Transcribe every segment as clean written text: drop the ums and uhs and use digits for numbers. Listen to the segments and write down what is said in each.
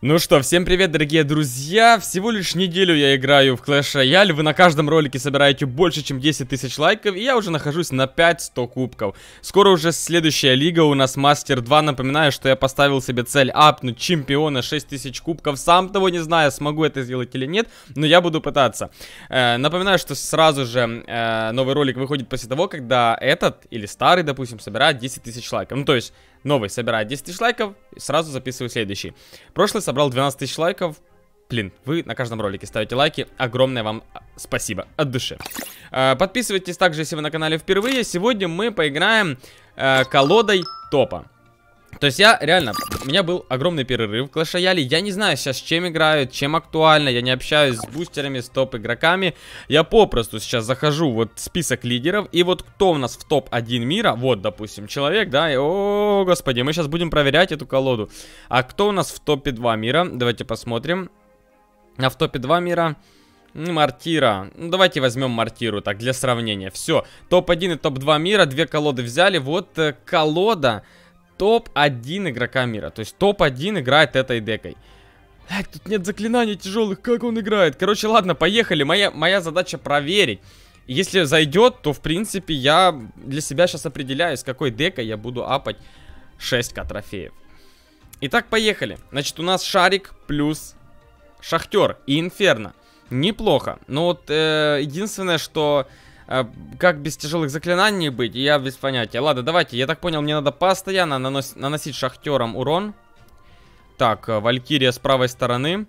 Ну что, всем привет, дорогие друзья. Всего лишь неделю я играю в Clash Royale. Вы на каждом ролике собираете больше, чем 10 тысяч лайков. И я уже нахожусь на 500 кубков. Скоро уже следующая лига у нас Мастер 2. Напоминаю, что я поставил себе цель апнуть чемпиона 6000 кубков. Сам того не знаю, смогу это сделать или нет, но я буду пытаться. Напоминаю, что сразу же новый ролик выходит после того, когда этот или старый, допустим, собирает 10 тысяч лайков. Ну то есть новый собирает 10 тысяч лайков, и сразу записываю следующий. Прошлый собрал 12 тысяч лайков. Блин, вы на каждом ролике ставите лайки. Огромное вам спасибо от души. Подписывайтесь также, если вы на канале впервые. Сегодня мы поиграем колодой топа. То есть я реально, у меня был огромный перерыв в Clash Royale. Я не знаю сейчас, чем играют, чем актуально. Я не общаюсь с бустерами, с топ-игроками. Я попросту сейчас захожу вот в список лидеров. И вот кто у нас в топ-1 мира. Вот, допустим, человек, да. О, господи, мы сейчас будем проверять эту колоду. А кто у нас в топе 2 мира? Давайте посмотрим. А в топе 2 мира... Мортира. Ну, давайте возьмем Мортиру, так, для сравнения. Все, топ-1 и топ-2 мира. Две колоды взяли. Вот колода... Топ-1 игрока мира. То есть топ-1 играет этой декой. Блядь, тут нет заклинаний тяжелых. Как он играет? Короче, ладно, поехали. Моя задача проверить. Если зайдет, то в принципе я для себя сейчас определяю, с какой декой я буду апать 6к трофеев. Итак, поехали. Значит, у нас Шарик плюс Шахтер и Инферно. Неплохо. Но вот единственное, что... Как без тяжелых заклинаний быть, я без понятия. Ладно, давайте, я так понял, мне надо постоянно наносить шахтерам урон. Так, Валькирия с правой стороны.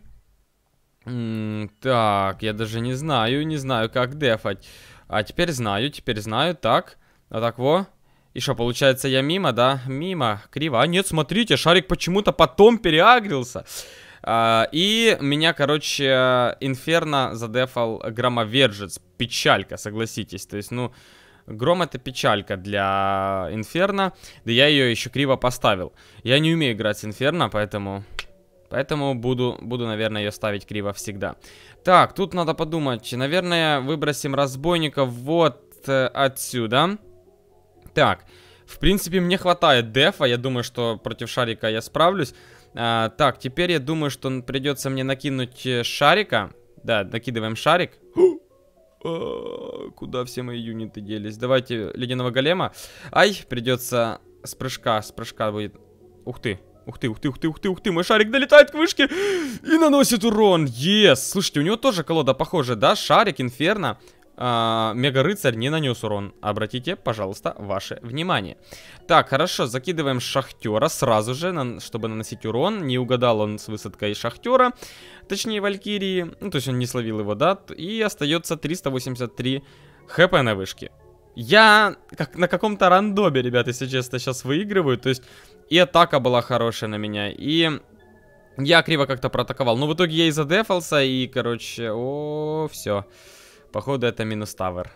Так, я даже не знаю, как дефать. А теперь знаю. Так, а так, во. И что, получается, я мимо, да? Мимо, криво. А нет, смотрите, Шарик почему-то потом переагрился. И меня, короче, Инферно задефал Громовержец. Печалька, согласитесь. То есть, ну, Гром это печалька для Инферно. Да я ее еще криво поставил. Я не умею играть с Инферно, поэтому буду, наверное, ее ставить криво всегда. Так, тут надо подумать. Наверное, выбросим разбойников вот отсюда. Так, в принципе, мне хватает дефа. Я думаю, что против Шарика я справлюсь. Так, теперь я думаю, что придется мне накинуть Шарика. Да, накидываем Шарик. Куда все мои юниты делись? Давайте ледяного голема. Ай, придется с прыжка будет. Ух ты, ух ты, мой Шарик долетает к вышке и наносит урон. Ес, слушайте, у него тоже колода похожая, да? Шарик, Инферно. Мега-рыцарь не нанес урон. Обратите, пожалуйста, ваше внимание. Так, хорошо, закидываем Шахтера сразу же, чтобы наносить урон. Не угадал он с высадкой Шахтера. Точнее, Валькирии. Ну, то есть он не словил его, да? И остается 383 хп на вышке. Я как на каком-то рандоме, ребят, если честно, сейчас выигрываю. То есть и атака была хорошая на меня, и... Я криво как-то проатаковал. Но в итоге я и задефался, и, короче, все. Походу это минус тавер.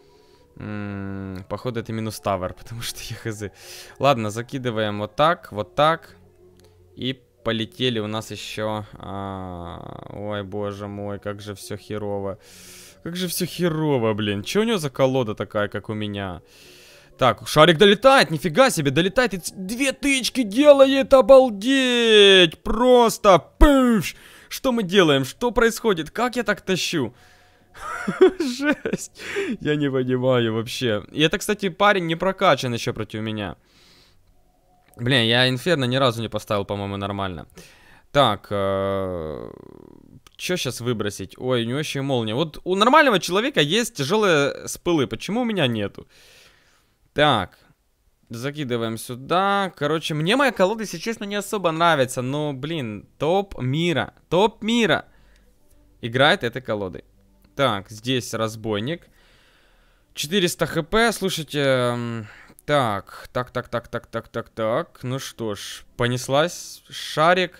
Походу это минус тавер, потому что я хз. Ладно, закидываем вот так. И полетели у нас еще... Ой, боже мой, как же все херово. Как же все херово, блин. Че у него за колода такая, как у меня? Так, Шарик долетает, нифига себе, долетает и 2 тычки делает, обалдеть! Просто пыш! Что мы делаем? Что происходит? Как я так тащу? Жесть. Я не понимаю вообще. И это, кстати, парень не прокачан еще против меня. Блин, я Инферно ни разу не поставил, по-моему, нормально. Так, что сейчас выбросить? Ой, у него еще и молния. Вот у нормального человека есть тяжелые спылы. Почему у меня нету? Так, закидываем сюда. Короче, мне моя колода, если честно, не особо нравится. Но, блин, топ мира. Топ мира играет этой колодой. Так, здесь разбойник. 400 хп, слушайте. Так. Ну что ж, понеслась. Шарик.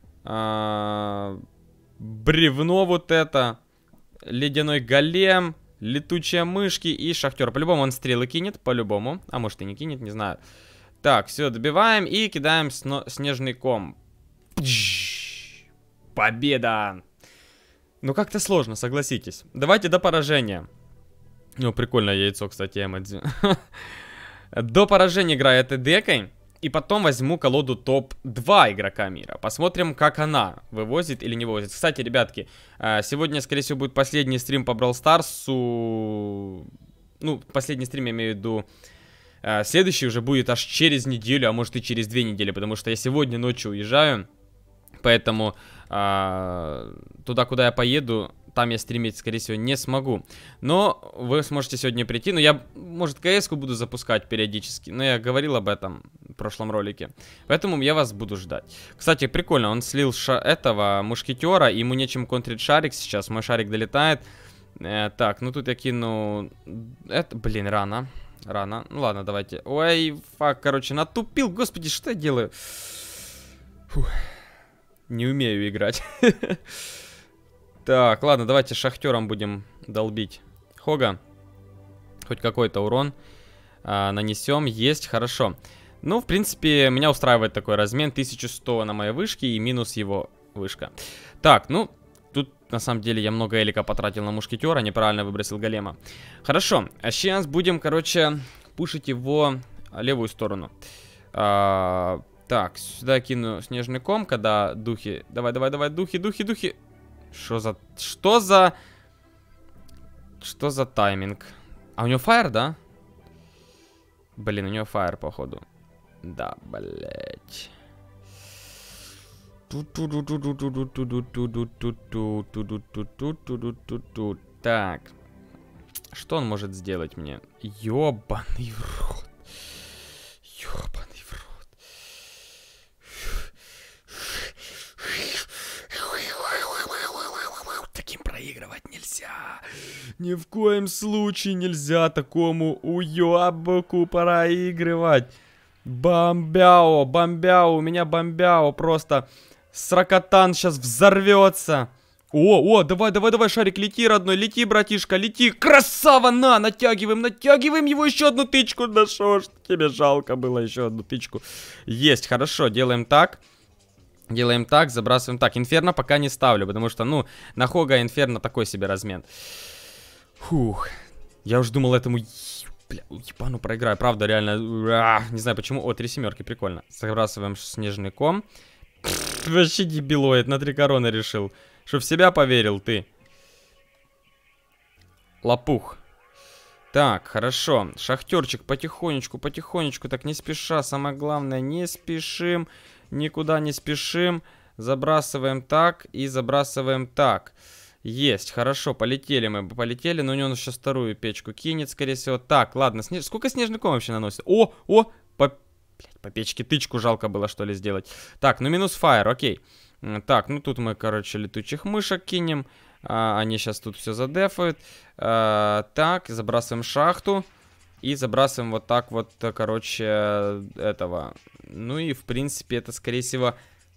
Бревно вот это. Ледяной голем. Летучие мышки и Шахтер. По-любому он стрелы кинет, по-любому. А может и не кинет, не знаю. Так, все, добиваем и кидаем снежный ком. Победа! Ну, как-то сложно, согласитесь. Давайте до поражения. Ну, прикольное яйцо, кстати, эмодзи. До поражения играю этой декой. И потом возьму колоду топ-2 игрока мира. Посмотрим, как она вывозит или не вывозит. Кстати, ребятки, сегодня, скорее всего, будет последний стрим по Brawl Старсу. Ну, последний стрим я имею в виду. Следующий уже будет аж через неделю, а может и через 2 недели. Потому что я сегодня ночью уезжаю. Поэтому туда, куда я поеду, там я стримить, скорее всего, не смогу. Но вы сможете сегодня прийти. Но я, может, КС-ку буду запускать периодически. Но я говорил об этом в прошлом ролике. Поэтому я вас буду ждать. Кстати, прикольно. Он слил этого мушкетера. Ему нечем контрить шарик сейчас. Мой шарик долетает. Так, ну тут я кину... Это, блин, рано. Рано. Ну ладно, давайте. Ой, фак, короче, натупил. Господи, что я делаю? Фух. Не умею играть. Так, ладно, давайте шахтером будем долбить Хога. Хоть какой-то урон нанесем. Есть, хорошо. Ну, в принципе, меня устраивает такой размен. 1100 на моей вышке и минус его вышка. Так, ну, тут на самом деле я много элика потратил на мушкетера. Неправильно выбросил голема. Хорошо, а сейчас будем, короче, пушить его левую сторону. Так, сюда кину снежный ком, когда духи... Давай, давай, давай, духи, духи, духи. Что за тайминг? А у него фаер, да? Блин, у него фаер, походу. Да, блять. Так. Что он может сделать мне? Ёбаный в рот. Ёбаный в рот. Таким проигрывать нельзя. Ни в коем случае нельзя такому уёбку проигрывать. Бомбяо, бомбяо, у меня бомбяо. Просто сракотан сейчас взорвется. О, давай, давай, давай, шарик, лети, родной, лети, братишка, лети. Красава, натягиваем, натягиваем его, еще одну тычку. Да шо ж тебе жалко было еще одну тычку. Есть, хорошо, делаем так. Делаем так, забрасываем так. Инферно пока не ставлю, потому что, ну, на Хога Инферно такой себе размен. Фух. Я уже думал этому... Бля, ебану проиграю. Правда, реально... Не знаю почему. О, 3 семерки, прикольно. Забрасываем снежный ком. Вообще дебилоид, на 3 короны решил. Что в себя поверил ты? Лопух. Так, хорошо. Шахтерчик потихонечку, потихонечку. Так, не спеша. Самое главное, не спешим. Никуда не спешим. Забрасываем так и забрасываем так. Есть, хорошо, полетели мы, полетели. Но у него сейчас вторую печку кинет, скорее всего. Так, ладно, сколько снежный ком вообще наносит? О, по печке тычку жалко было, что ли, сделать. Так, ну минус фаер, окей. Так, ну тут мы, короче, летучих мышек кинем. Они сейчас тут все задефают. Так, забрасываем шахту. И забрасываем вот так вот, короче, этого. Ну и, в принципе, это, скорее всего,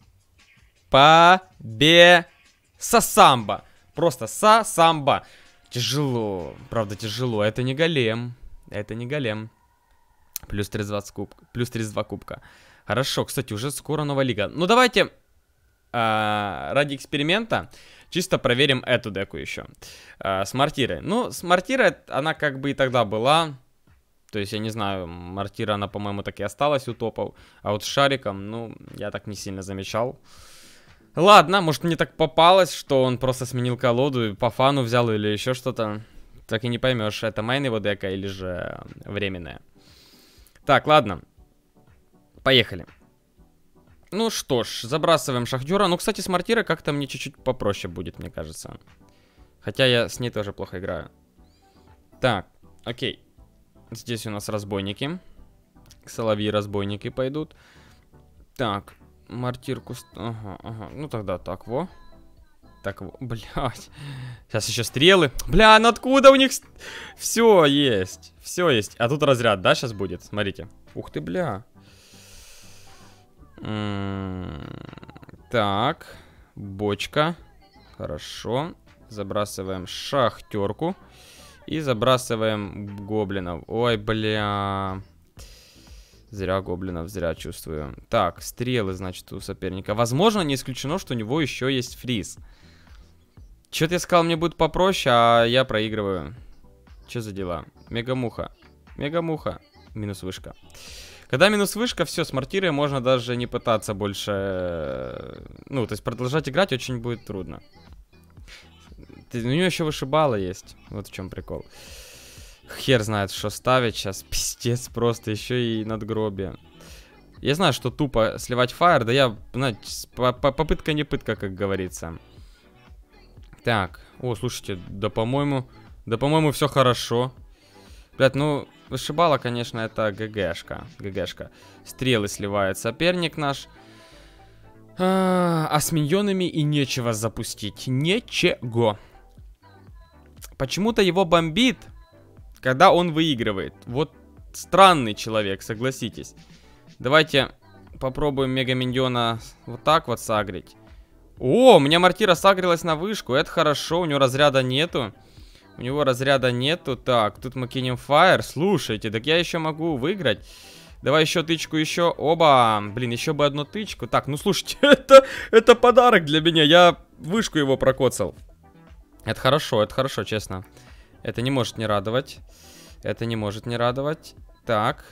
Сасамба. Просто Сасамба. Тяжело. Правда, тяжело. Это не голем. Это не голем. Плюс 32 кубка. Плюс 32 кубка. Хорошо. Кстати, уже скоро новая лига. Ну, давайте ради эксперимента чисто проверим эту деку еще. С мортирой. Ну, с мортирой она как бы и тогда была. То есть, я не знаю, мортира, она, по-моему, так и осталась у топов. А вот с шариком, ну, я так не сильно замечал. Ладно, может, мне так попалось, что он просто сменил колоду и по фану взял или еще что-то. Так и не поймешь, это мейн его дека или же временная. Так, ладно. Поехали. Ну что ж, забрасываем шахтера. Ну, кстати, с мортирой как-то мне чуть-чуть попроще будет, мне кажется. Хотя я с ней тоже плохо играю. Так, окей. Здесь у нас разбойники. Соловьи-разбойники пойдут. Так, мортирку... Ага, ага. Ну тогда так, во. Так, во. Блядь. Сейчас еще стрелы. Бля, ну откуда у них... Все есть. Все есть. А тут разряд, да, сейчас будет? Смотрите. Ух ты, бля. Так. Бочка. Хорошо. Забрасываем шахтерку. И забрасываем гоблинов. Ой, бля. Зря гоблинов, зря чувствую. Так, стрелы, значит, у соперника. Возможно, не исключено, что у него еще есть фриз. Че-то я сказал, мне будет попроще, а я проигрываю. Че за дела? Мегамуха. Мегамуха. Минус вышка. Когда минус вышка, все, с мортирой можно даже не пытаться больше... Ну, то есть продолжать играть очень будет трудно. У нее еще вышибала есть. Вот в чем прикол. Хер знает, что ставить сейчас. Пиздец просто, еще и надгробие. Я знаю, что тупо сливать фаер, да я, знаете, попытка не пытка, как говорится. Так, о, слушайте, да по-моему все хорошо. Блядь, ну, вышибала, конечно, это ГГшка. ГГшка. Стрелы сливает соперник наш. А с миньонами и нечего запустить. Ничего. Почему-то его бомбит, когда он выигрывает. Вот странный человек, согласитесь. Давайте попробуем мега миньона вот так вот сагрить. О, у меня мортира сагрилась на вышку. Это хорошо, у него разряда нету. У него разряда нету. Так, тут мы кинем фаер. Слушайте, так я еще могу выиграть. Давай еще тычку, еще. Оба. Блин, еще бы одну тычку. Так, ну слушайте, это подарок для меня. Я вышку его прокоцал. Это хорошо, честно. Это не может не радовать. Это не может не радовать. Так.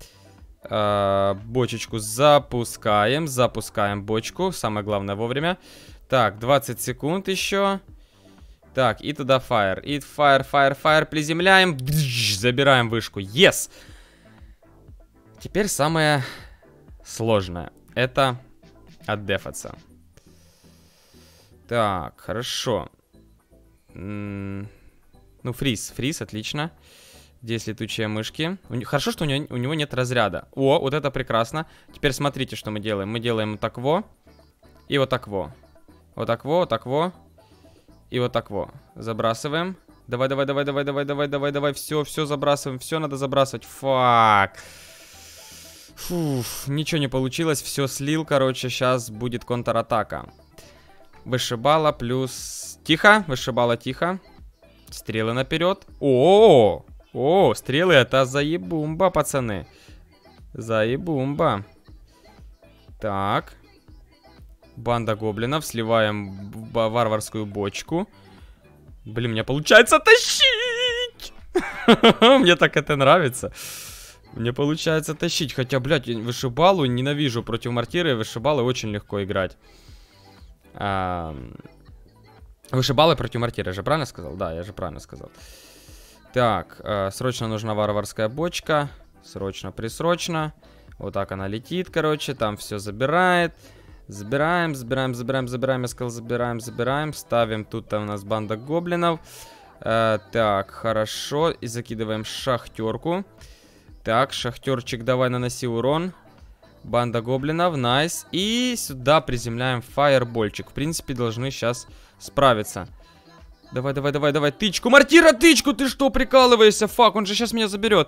Бочечку запускаем. Запускаем бочку. Самое главное вовремя. Так, 20 секунд еще. Так, и туда фаер. И фаер. Приземляем. Забираем вышку. Yes! Теперь самое сложное. Это отдефаться. Так, хорошо. Ну, фриз, отлично. Здесь летучие мышки. Хорошо, что у него нет разряда. О, вот это прекрасно. Теперь смотрите, что мы делаем. Мы делаем вот так во. И вот так во. Вот так во, вот так во. И вот так во. Забрасываем. Давай. Все забрасываем. Все надо забрасывать. Фак. Фуф, ничего не получилось. Все слил, короче. Сейчас будет контратака. Вышибала плюс... Тихо. Вышибала тихо. Стрелы наперед. О, стрелы это заебумба, пацаны. Заебумба. Так. Банда гоблинов. Сливаем варварскую бочку. Блин, мне получается тащить. Мне так это нравится. Мне получается тащить. Хотя, блядь, вышибалу ненавижу против мортиры. Вышибалы очень легко играть. Вышибалы против мортиры, я же правильно сказал? Да, я же правильно сказал. Так, срочно нужна варварская бочка. Срочно. Вот так она летит, короче. Там все забирает. Забираем. Я сказал, забираем. Ставим тут у нас банда гоблинов. Так, хорошо. И закидываем шахтерку. Так, шахтерчик, давай наноси урон. Банда гоблинов, найс. И сюда приземляем фаербольчик. В принципе, должны сейчас справиться. Давай. Тычку. Мортира, тычку! Ты что, прикалываешься? Фак, он же сейчас меня заберет.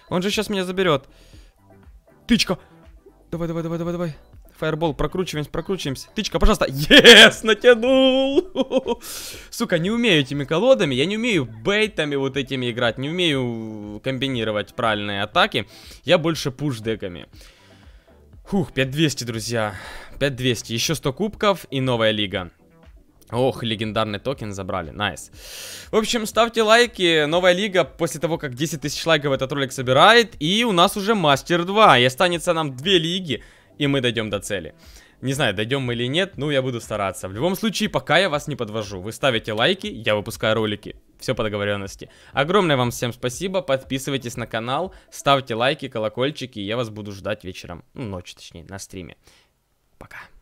Тычка. Давай. Фаербол, прокручиваемся. Тычка, пожалуйста. Yes, натянул. Сука, не умею этими колодами. Я не умею бейтами вот этими играть. Не умею комбинировать правильные атаки. Я больше пуш-деками. Фух, 5200, друзья. 5200. Еще 100 кубков и новая лига. Ох, легендарный токен забрали, найс. В общем, ставьте лайки, новая лига после того, как 10 тысяч лайков этот ролик собирает. И у нас уже Мастер 2, и останется нам 2 лиги, и мы дойдем до цели. Не знаю, дойдем мы или нет, но я буду стараться. В любом случае, пока я вас не подвожу. Вы ставите лайки, я выпускаю ролики. Все по договоренности. Огромное вам всем спасибо, подписывайтесь на канал, ставьте лайки, колокольчики, я вас буду ждать вечером, ну, ночью точнее, на стриме. Пока.